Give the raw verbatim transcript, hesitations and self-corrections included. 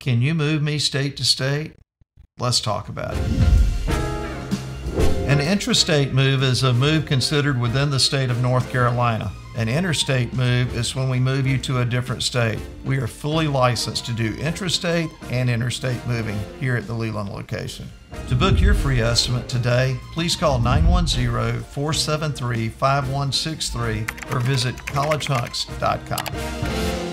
Can you move me state to state? Let's talk about it. An intrastate move is a move considered within the state of North Carolina. An interstate move is when we move you to a different state. We are fully licensed to do intrastate and interstate moving here at the Leland location. To book your free estimate today, please call nine one zero, four seven three, five one six three or visit college hunks dot com.